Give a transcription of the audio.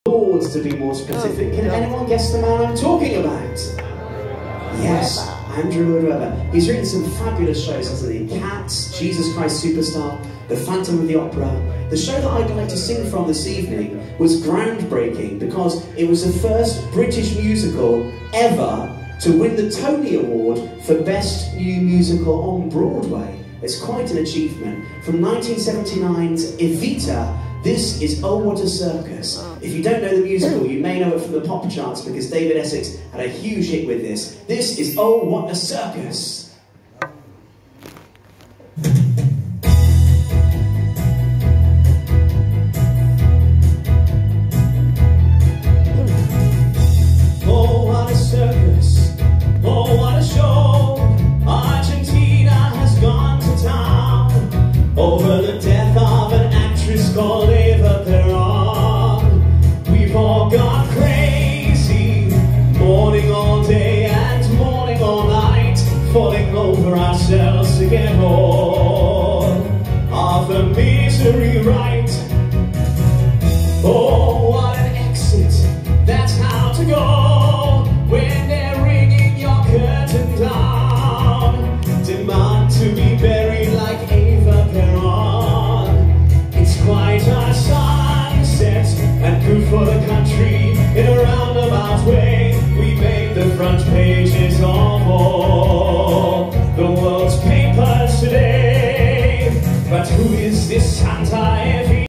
Lords, to be more specific. Can anyone guess the man I'm talking about? Yes, Andrew Lloyd Webber. He's written some fabulous shows, hasn't he? Cats, Jesus Christ Superstar, The Phantom of the Opera. The show that I'd like to sing from this evening was groundbreaking because it was the first British musical ever to win the Tony Award for Best New Musical on Broadway. It's quite an achievement. From 1979's Evita, this is Oh What a Circus. If you don't know the musical, you may know it from the pop charts because David Essex had a huge hit with this. This is Oh What a Circus.